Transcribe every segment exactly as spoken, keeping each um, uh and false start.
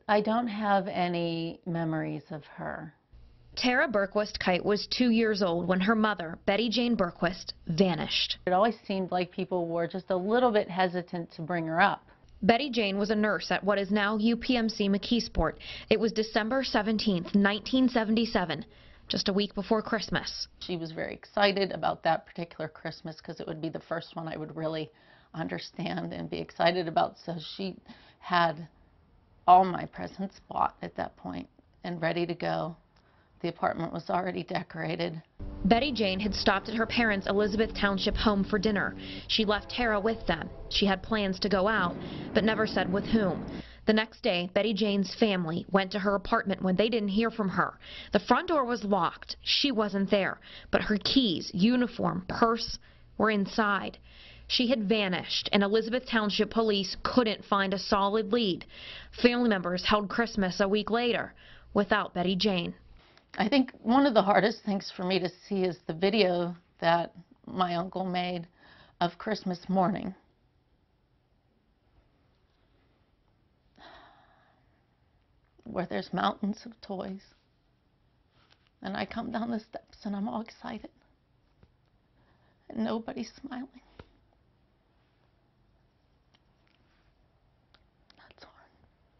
I don't have any memories of her. Tara Berquist-Kite was two years old when her mother, Betty Jane Berquist, vanished. It always seemed like people were just a little bit hesitant to bring her up. Betty Jane was a nurse at what is now U P M C McKeesport. It was December seventeenth, nineteen seventy-seven, just a week before Christmas. She was very excited about that particular Christmas because it would be the first one I would really understand and be excited about. So she had all my presents bought at that point and ready to go. The apartment was already decorated. Betty Jane had stopped at her parents' Elizabeth Township home for dinner. She left Tara with them. She had plans to go out, but never said with whom. The next day, Betty Jane's family went to her apartment when they didn't hear from her. The front door was locked. She wasn't there, but her keys, uniform, purse were inside. She had vanished, and Elizabeth Township police couldn't find a solid lead. Family members held Christmas a week later without Betty Jane. I think one of the hardest things for me to see is the video that my uncle made of Christmas morning. Where there's mountains of toys. And I come down the steps and I'm all excited. And nobody's smiling. That's hard.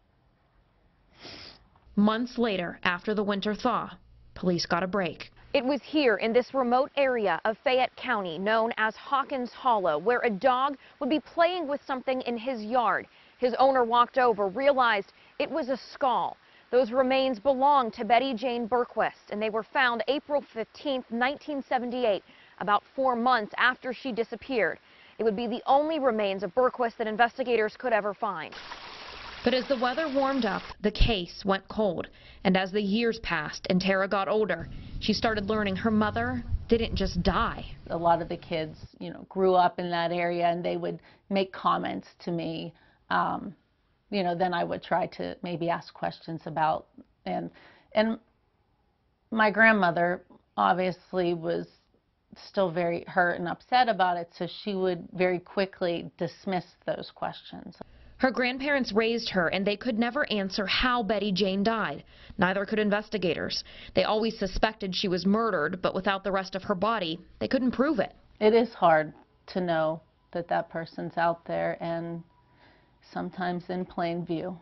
Months later, after the winter thaw, police got a break. It was here in this remote area of Fayette County known as Hawkins Hollow, where a dog would be playing with something in his yard. His owner walked over, realized it was a skull. Those remains belonged to Betty Jane Berquist, and they were found April fifteenth, nineteen seventy-eight, about four months after she disappeared. It would be the only remains of Berquist that investigators could ever find. But as the weather warmed up, the case went cold. And as the years passed and Tara got older, she started learning her mother didn't just die. A lot of the kids, you know, grew up in that area and they would make comments to me. Um, you know, then I would try to maybe ask questions about, and, and my grandmother obviously was still very hurt and upset about it, so she would very quickly dismiss those questions. Her grandparents raised her, and they could never answer how Betty Jane died. Neither could investigators. They always suspected she was murdered, but without the rest of her body, they couldn't prove it. It is hard to know that that person's out there, and sometimes in plain view.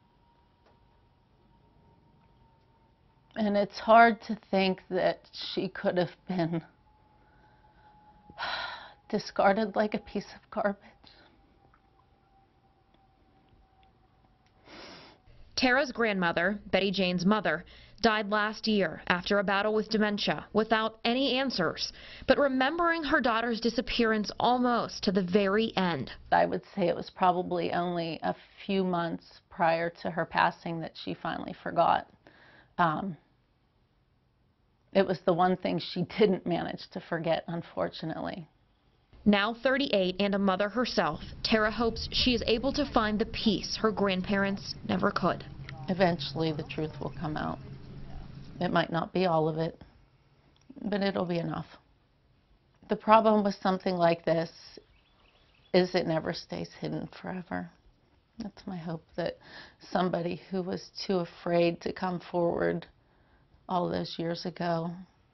And it's hard to think that she could have been discarded like a piece of garbage. Tara's grandmother, Betty Jane's mother, died last year after a battle with dementia without any answers, but remembering her daughter's disappearance almost to the very end. I would say it was probably only a few months prior to her passing that she finally forgot. Um, it was the one thing she didn't manage to forget, unfortunately. Now thirty-eight and a mother herself, Tara hopes she is able to find the peace her grandparents never could. Eventually the truth will come out. It might not be all of it, but it'll be enough. The problem with something like this is it never stays hidden forever. That's my hope, that somebody who was too afraid to come forward all those years ago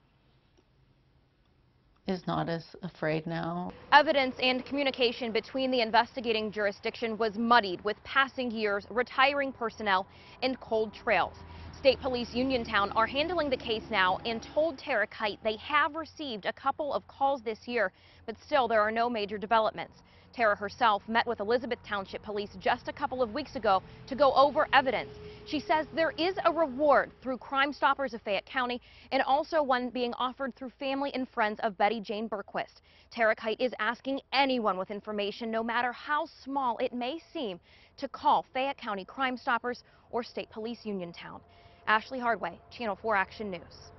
is not as afraid now. Evidence and communication between the investigating jurisdiction was muddied with passing years, retiring personnel, and cold trails. State Police Uniontown are handling the case now and told Tara Kite they have received a couple of calls this year, but still there are no major developments. Tara herself met with Elizabeth Township Police just a couple of weeks ago to go over evidence. She says there is a reward through Crime Stoppers of Fayette County and also one being offered through family and friends of Betty Jane Berquist. Tara Kite is asking anyone with information, no matter how small it may seem, to call Fayette County Crime Stoppers or State Police Uniontown. Ashley Hardway, Channel four Action News.